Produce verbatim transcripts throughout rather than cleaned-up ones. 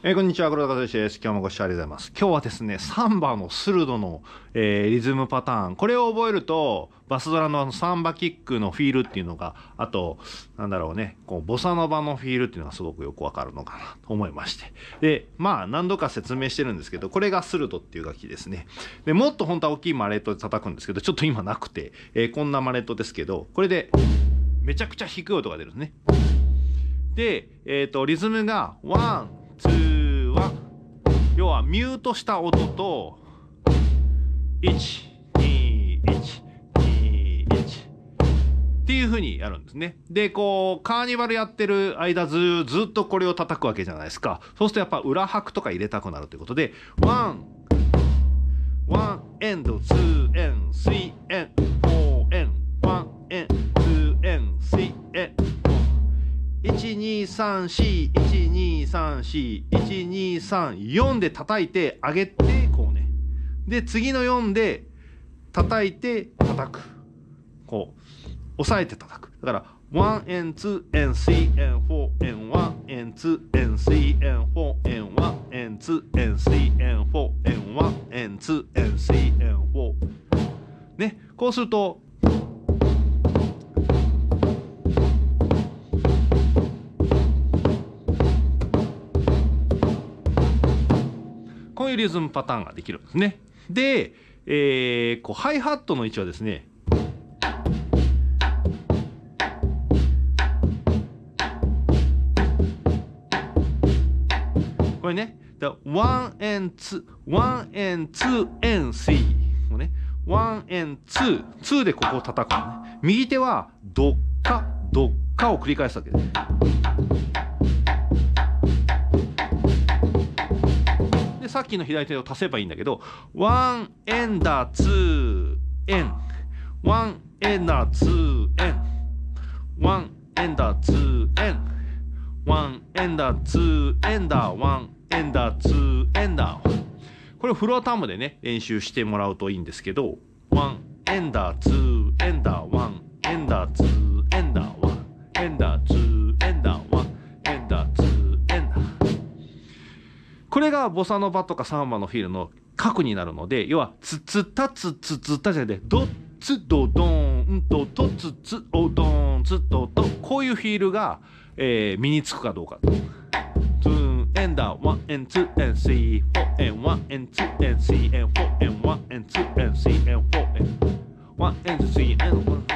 えー、こんにちは、黒田和之です。今日もご視聴ありがとうございます。今日はですね、サンバの鋭の、えー、リズムパターン。これを覚えると、バスドラのあのサンバキックのフィールっていうのが、あと、なんだろうね、こうボサノバのフィールっていうのがすごくよくわかるのかなと思いまして。で、まあ、何度か説明してるんですけど、これが鋭っていう楽器ですね。で、もっと本当は大きいマレットで叩くんですけど、ちょっと今なくて、えー、こんなマレットですけど、これで、めちゃくちゃ低い音が出るんですね。で、えっと、リズムが、ワン、ツー、ワン。要はミュートした音といち、に、いち、に、いちっていう風にやるんですね。で、こうカーニバルやってる間ずずっとこれを叩くわけじゃないですか。そうするとやっぱ裏拍とか入れたくなるということで、ワン、ワンエンド、ツーエン、スリーエン、フォーエン、ワンエン、ツーエン、スリーエン。いちにさんし、いちにさんし、いちにさん、よんで叩いて上げてこうね。で次のよんで叩いて叩く。こう押さえて叩く。だからワンエン、ツーエン、スリーエン、フォーエン、ワンエン、ツーエン、スリーエン、フォーエン、ワンエン、ツーエン、スリーエン、フォーエン、ワンエン、ツーエン、スリーエン、フォー。ね、こうすると。こういうリズムパターンができるんですね。で、えー、こうハイハットの位置はですね、これね、ワンエンツー、ワンエンツーエンスリーもね、ワンエンツー、ツーでここを叩くのね。右手はドッカドッカを繰り返すわけです。さっきの左手を足せばいいんだけど、ワンエンダーツーエン、ワンエンダーツーエン、ワンエンダーツーエン、ワンエンダーツーエンダー、ワンエンダーツーエンダー。これをフロアタムでね練習してもらうといいんですけど、ワンエンダーツーエンダー、ワンエンダーツーエンダー、ワンエンダーツーエンダー、ワンエンダーツーエンダー。これがボサノバとかサンバのフィールの核になるので、要はツツタツツツタじゃなくてドツドドーンドトツツオドーンツドド、こういうフィールが、えー、身につくかどうか。ツーエンダーワンエンツーエンスリーフォーエンワンエンツーエンスリーエンフォーエンワンエンツーエンスリーエンフォーエンワンエンツースリーエンワン。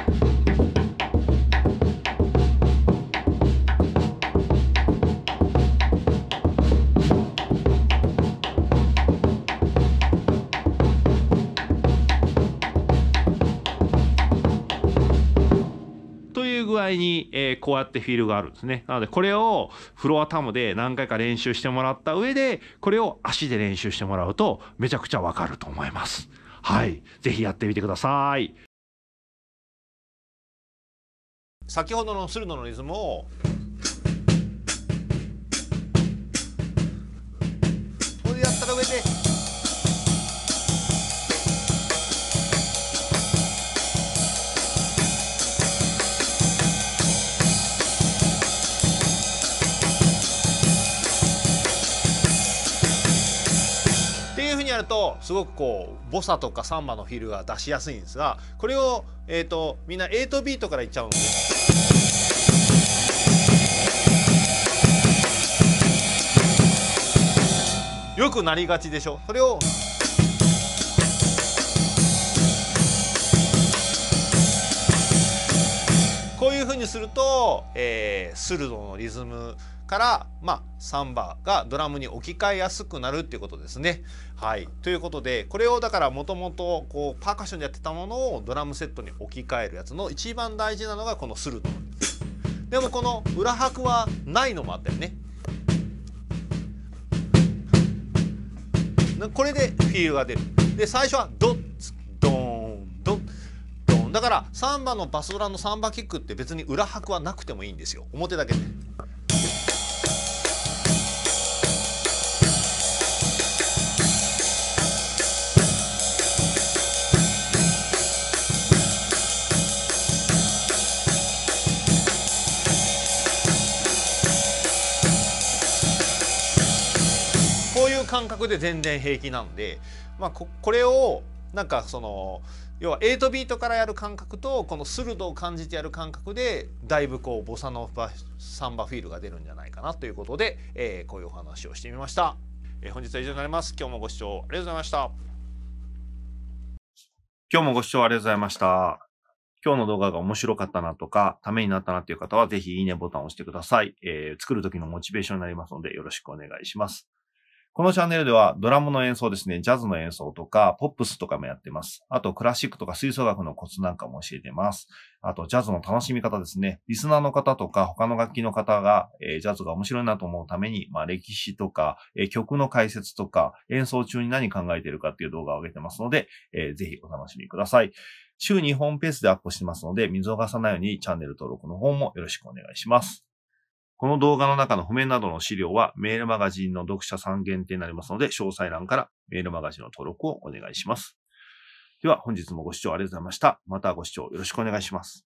具合に、えー、こうやってフィールがあるんですね。なのでこれをフロアタムで何回か練習してもらった上で、これを足で練習してもらうとめちゃくちゃわかると思います。はい、ぜひやってみてください。先ほどの鋭のリズムをこれでやったら上で。やるとすごくこうボサとかサンバのフィールが出しやすいんですが、これを、えー、とみんなエイトビートからいっちゃうので、よくなりがちでしょ。それをこういうふうにすると、えー、鋭のリズムから、まあ、サンバがドラムに置き換えやすくなるっていうことですね。はい、ということでこれをだからもともとこうパーカッションでやってたものをドラムセットに置き換えるやつの一番大事なのがこの鋭。でもこの裏拍はないのもあったよね。これでフィールが出る。で最初はドッツドーンドッドーンだから、サンバのバスドラのサンバキックって別に裏拍はなくてもいいんですよ。表だけで。 感覚で全然平気なんで、まあ、こ, これをなんかその要ははちビートからやる感覚とこの鋭を感じてやる感覚でだいぶこうボサノバサンバフィールが出るんじゃないかなということで、えー、こういうお話をしてみました。えー、本日は以上になります。今日もご視聴ありがとうございました。今日もご視聴ありがとうございました。今日の動画が面白かったなとか、ためになったなっていう方は、ぜひいいねボタンを押してください。えー、作る時のモチベーションになりますので、よろしくお願いします。このチャンネルでは、ドラムの演奏ですね、ジャズの演奏とか、ポップスとかもやってます。あと、クラシックとか吹奏楽のコツなんかも教えてます。あと、ジャズの楽しみ方ですね。リスナーの方とか、他の楽器の方が、えー、ジャズが面白いなと思うために、まあ、歴史とか、えー、曲の解説とか、演奏中に何考えているかっていう動画を上げてますので、えー、ぜひお楽しみください。週にほんペースでアップしてますので、見逃さないようにチャンネル登録の方もよろしくお願いします。この動画の中の譜面などの資料はメールマガジンの読者さん限定になりますので、詳細欄からメールマガジンの登録をお願いします。では本日もご視聴ありがとうございました。またご視聴よろしくお願いします。